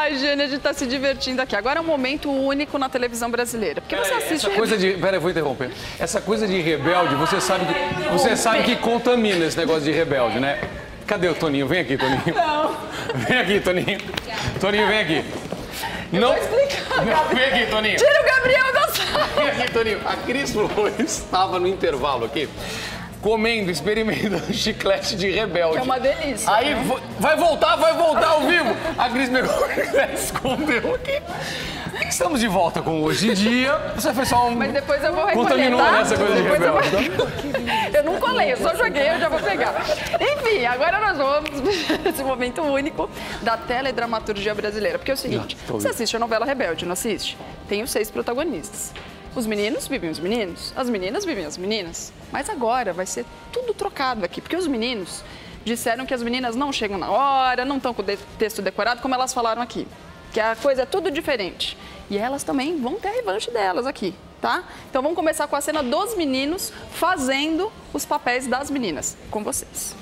Ai, Jane, a gente tá se divertindo aqui. Agora é um momento único na televisão brasileira. Porque você assiste... Essa coisa de... Peraí, vou interromper. Essa coisa de rebelde, você sabe que contamina esse negócio de rebelde, né? Cadê o Toninho? Vem aqui, Toninho. Não. Vem aqui, Toninho. Toninho, vem aqui. Não. Vou explicar. Não, vem aqui, Toninho. Tira o Gabriel da sala. Vem aqui, Toninho. A Cris Flores estava no intervalo aqui, comendo, experimentando chiclete de rebelde. Que é uma delícia. Aí vai voltar ao vivo. A Cris pegou o chiclete, escondeu aqui. Estamos de volta com Hoje em Dia. Você foi só um... Mas depois eu vou recolher, contaminou tá? nessa coisa de rebelde. Eu não colei, eu só joguei, eu já vou pegar. Enfim, agora nós vamos esse momento único da teledramaturgia brasileira. Porque é o seguinte, você assiste a novela Rebelde, não assiste? Tem os 6 protagonistas. Os meninos vivem os meninos, as meninas vivem as meninas. Mas agora vai ser tudo trocado aqui, porque os meninos disseram que as meninas não chegam na hora, não estão com o texto decorado, como elas falaram aqui. Que a coisa é tudo diferente. E elas também vão ter a revanche delas aqui, tá? Então vamos começar com a cena dos meninos fazendo os papéis das meninas. Com vocês.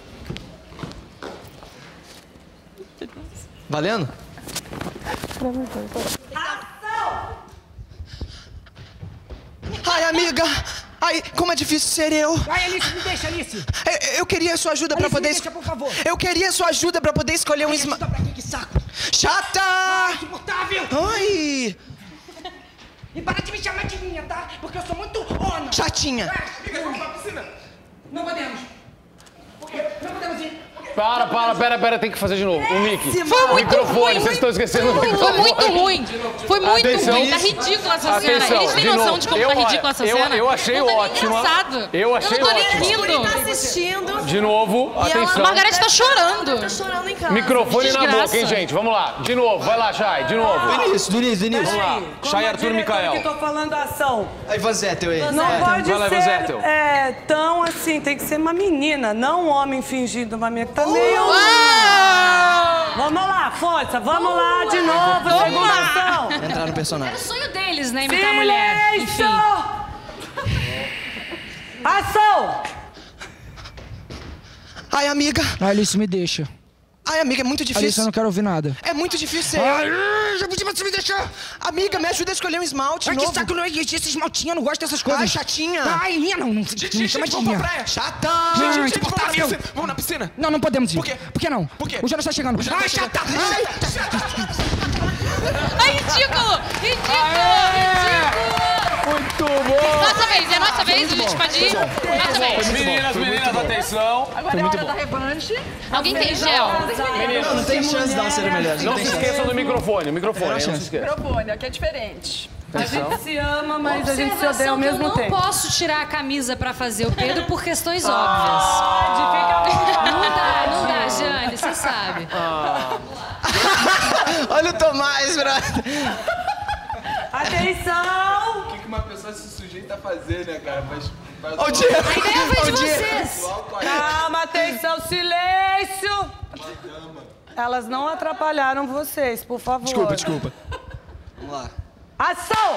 Valendo? Ai, amiga! Ai, como é difícil ser eu! Ai, Alice, me deixa, Alice! Eu queria sua ajuda pra poder... Me deixa, por favor! Eu queria sua ajuda pra poder escolher um Ajuda pra quê? Que saco! Chata! Ai, insuportável! Ai! E para de me chamar de minha, tá? Porque eu sou muito ona! Chatinha! Amiga, vamos pra piscina! Não podemos! Por quê? Não podemos ir! Pera, tem que fazer de novo. O Mickey. Foi muito microfone, ruim. vocês estão esquecendo o microfone. Foi muito ruim. Foi muito Atenção. ruim. Tá ridícula essa cena. Atenção, Eles têm de noção novo. de como tá ridícula essa cena? Eu achei não tá nem ótima. engraçado. Eu achei não tô nem ótimo. rindo. Tá assistindo. De novo, E atenção. A Margareth tá chorando. Tá chorando em casa. Microfone na Desgraça. boca, hein, gente? Vamos lá. De novo. Vai lá, Chay. De novo. Do início. Vamos lá. Chay, Arthur, Micael. que tô falando a ação. Aí, Vanzettel aí. Não pode vai lá, ser Vanzettel. tão assim, tem que ser uma menina, não um homem fingindo uma menina. Tá meio... Vamos lá, força, vamos lá de novo, segunda ação. Entrar no personagem. Era o sonho deles, né? Imitar a mulher. Enfim. Silêncio! Ação! Ai, amiga. Alice, me deixa. Ai, amiga, é muito Alice, eu difícil. não quero ouvir nada. É muito difícil ser eu. Já podia você me deixar. Amiga, me ajuda a escolher um esmalte Ai, novo. que saco, não é esse esmaltinho, eu não gosto dessas coisas. Ai, chatinha. Ai, minha, não chama de Vamos minha. pra praia. Chata. Gente, insuportável. Vamos na piscina. Não podemos ir. Por quê? Por que não? Por quê? O Jonas tá chegando. Ai, chata! Ai, ridículo. Ridículo. Muito bom. Nossa vez, é nossa vez. A gente pode ir. Nossa vez. Meninas, atenção. Agora é hora da revanche. Alguém tem gel? Não tem chance de ela ser melhor. Não se esqueçam do microfone. Microfone, não se esqueça. Microfone, aqui é diferente. A gente se ama, mas a gente se odeia ao mesmo eu tempo. não posso tirar a camisa pra fazer o Pedro por questões óbvias. Não dá, Jane, você sabe. Olha o Tomás, brother. Atenção! O que uma pessoa se sujeita a fazer, né, cara? Ó o Diego. A ideia foi de vocês. Calma, atenção, silêncio! Elas não atrapalharam vocês, por favor. Desculpa. Vamos lá. Ação!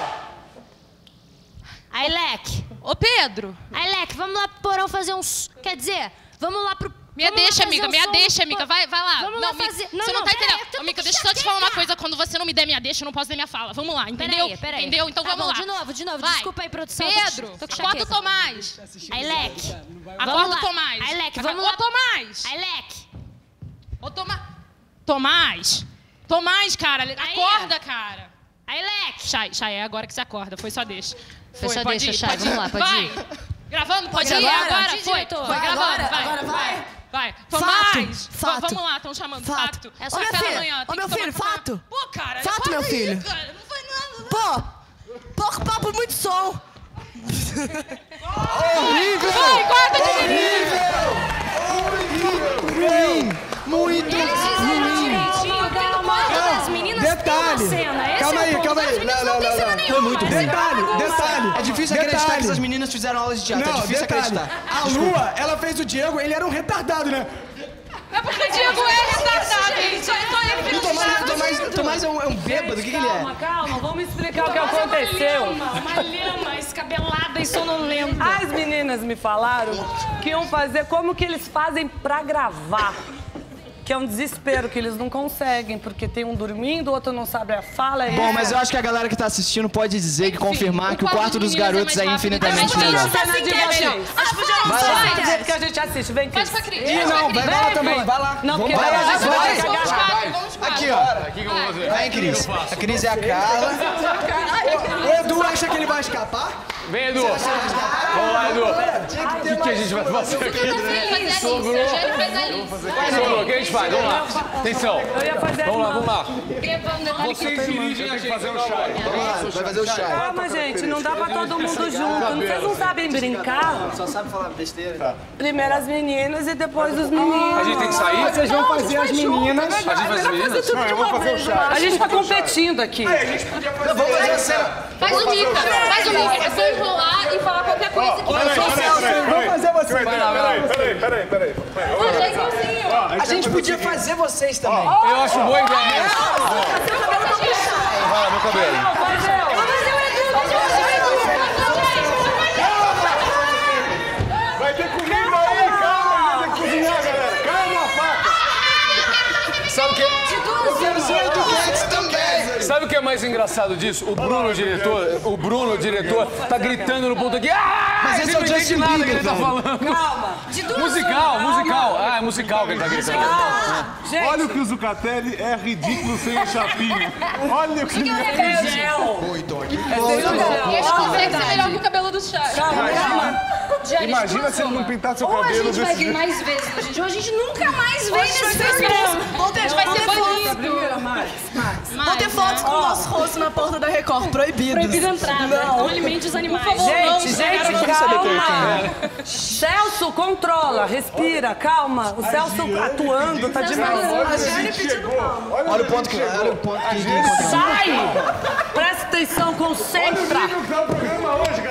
Ailec. Ô, Pedro. Ailec, vamos lá pro porão fazer uns... Quer dizer, vamos lá pro... Meia vamos lá deixa, fazer amiga, um meia som deixa, do- amiga. Vai lá. Vamos lá fazer... Você não tá peraí, entendendo. Amiga, deixa eu só te chateada. falar uma coisa. Quando você não me der minha deixa, eu não posso dar minha fala. Vamos lá, entendeu? Peraí. Entendeu? Então Tá vamos bom, lá. de novo. Vai. Desculpa aí, produção. Pedro, tô com acorda o chaqueza. Tomás. Ailec. Acorda o Tomás. Ailec, vamos lá. Ô, Tomás. Ailec. Ô, Tomás. Tomás, cara. Acorda, cara. Ailec. Chay, é agora que você acorda. Foi só deixa. Foi só pode deixa, ir, Chay. pode Vamos ir. lá, pode Vai. ir. Gravando? Pode Pode ir agora? agora? Pode ir, Foi. diretor. Foi Vai, gravando. agora vai. Vai. Tomás. Fato. Vamos lá, estão chamando. Fato. É Ô, só minha café da filha. manhã. Ô, tem meu que tomar filho, café. fato. Pô, cara. Fato, acorda meu aí, filho. cara, não foi nada. Pô, papo muito som. Horrível. Vai, corta de menino. Ruim. Muito Direitinho, calma. As meninas Detalhe. têm uma cena. Esse Calma é o aí, ponto. calma aí. As meninas não têm cena nenhuma. Foi muito ruim. Detalhe. É difícil acreditar que essas meninas fizeram aulas de teatro. É difícil acreditar. A Lua, ela fez o Diego, ele era um retardado, né? É porque o Diego é retardado, gente. Só ele O fez Tomás é um bêbado. O que ele é? Calma, vamos explicar o que aconteceu. Uma lhama escabelada e sonolenta. As meninas me falaram que iam fazer como que eles fazem pra gravar. que é um desespero, que eles não conseguem, porque tem um dormindo, o outro não sabe a fala. Bom, mas eu acho que a galera que tá assistindo pode dizer que confirmar que o quarto dos garotos é infinitamente melhor. Vai dizer que a gente assiste, vem, Cris. Faz pra Cris. Não, vai lá também, vai lá. Não, porque Vai lá, a gente vai. Vamos quatro. Aqui, ó. Vai, Cris. A Cris é a Carla. O Edu acha que ele vai escapar? Vem, Edu. Vamos lá, Edu. O que a gente vai fazer aqui? Sobrou. Sobrou, o que a gente faz? Vamos lá. Atenção. Eu ia fazer Vamos lá. Vocês dirigem a gente fazer o chá. Vai fazer o chá. Calma, gente, não dá pra todo mundo junto. Vocês não sabem brincar? Só sabe falar besteira. Primeiro as meninas e depois os meninos. A gente tem que sair? Vocês vão fazer as meninas. A gente vai fazer meninas? Não, eu vou fazer o chá. A gente tá competindo aqui. A gente podia fazer... Vamos fazer a cena. Faz o Mica. Faz o Mica. É só enrolar e falar qualquer coisa que Vamos fazer você. Peraí. Já é igualzinho. A gente podia fazer vocês também. Eu acho boa ideia. Vai, meu cabelo. Vai ter comida aí, calma. Vai ter que cozinhar, galera. Calma, faca. Sabe o que? Eu quero ser do Guedes também. Sabe o que é mais engraçado disso? O Bruno, o diretor, tá gritando no ponto aqui. Ah! Mas esse é o não entende Justin nada que Bieber, ele tá velho. falando. Calma. Musical. Ah, é musical que ele tá gritando. Gente, Olha o que o Zucatelli é ridículo sem o chapinho. Olha o que ele é gel. E esse consegue ser melhor que o cabelo do chá. Imagina se ele não pintar seu Ou a cabelo gente vai desse vir jeito. mais vezes no gente, ou a gente nunca mais vem nesse programa. A gente vai ser banido. Vão ter fotos com o nosso rosto na porta da Record, proibidos. Proibido entrar. Não alimente os animais. Por favor, Gente, calma. Celso, controla, respira, calma. O Celso atuando, tá demais. Olha o ponto que... Sai! Presta atenção, concentra.